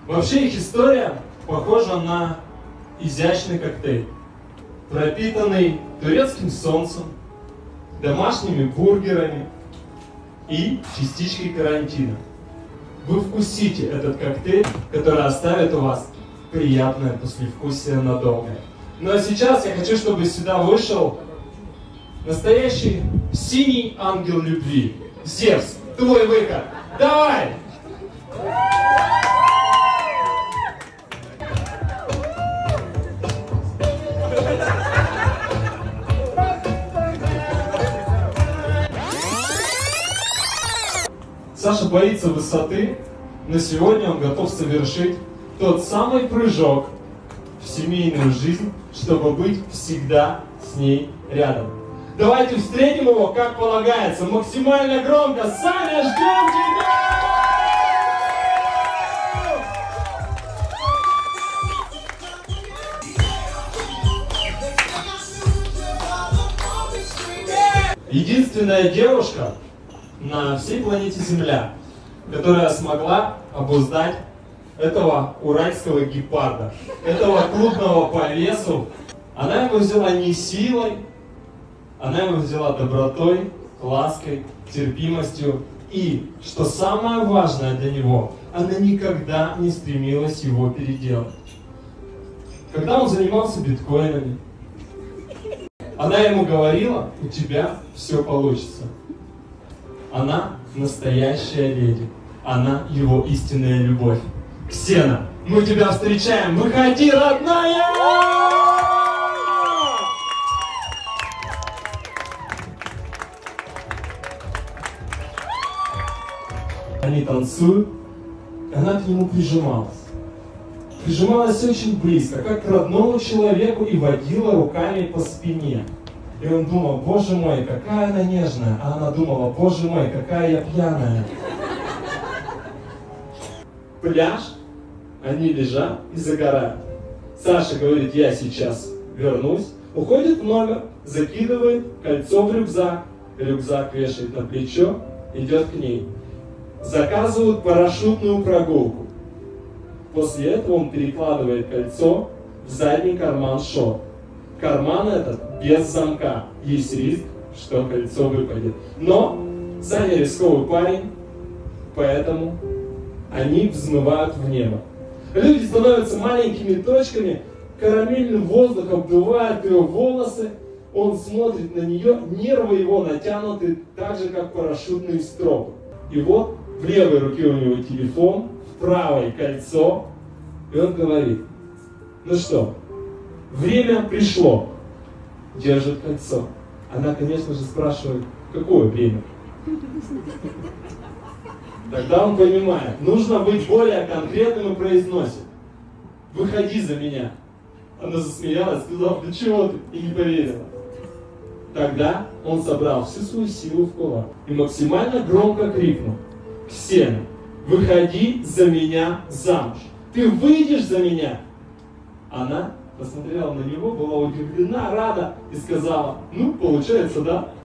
Вообще их история похожа на изящный коктейль, пропитанный турецким солнцем, домашними бургерами и частичкой карантина. Вы вкусите этот коктейль, который оставит у вас приятное послевкусие надолго. Ну а сейчас я хочу, чтобы сюда вышел настоящий синий ангел любви. Зевс, твой выход. Давай! Саша боится высоты, но сегодня он готов совершить тот самый прыжок в семейную жизнь, чтобы быть всегда с ней рядом. Давайте встретим его, как полагается, максимально громко. Саня, ждем тебя! Единственная девушка на всей планете Земля, которая смогла обуздать этого уральского гепарда, этого крупного по весу. Она его взяла не силой, она его взяла добротой, лаской, терпимостью. И, что самое важное для него, она никогда не стремилась его переделать. Когда он занимался биткоинами, она ему говорила: у тебя все получится. Она настоящая леди. Она его истинная любовь. Ксена, мы тебя встречаем. Выходи, родная! Они танцуют, и она к нему прижималась. Прижималась очень близко, как к родному человеку, и водила руками по спине. И он думал: боже мой, какая она нежная. А она думала: боже мой, какая я пьяная. Пляж, они лежат и загорают. Саша говорит: я сейчас вернусь. Уходит в номер, закидывает кольцо в рюкзак. Рюкзак вешает на плечо, идет к ней. Заказывают парашютную прогулку. После этого он перекладывает кольцо в задний карман шорт. Карман этот без замка. Есть риск, что кольцо выпадет. Но Саня рисковый парень, поэтому они взмывают в небо. Люди становятся маленькими точками, карамельный воздух обдувает ее волосы. Он смотрит на нее, нервы его натянуты так же, как парашютные стропы. И вот в левой руке у него телефон, в правой кольцо. И он говорит: ну что, время пришло. Держит кольцо. Она, конечно же, спрашивает: какое время? Тогда он понимает, нужно быть более конкретным и произносит: выходи за меня. Она засмеялась, сказала: да чего ты? И не поверила. Тогда он собрал всю свою силу в кулак и максимально громко крикнул: Ксена, выходи за меня замуж. Ты выйдешь за меня? Она посмотрела на него, была удивлена, рада и сказала: ну, получается, да.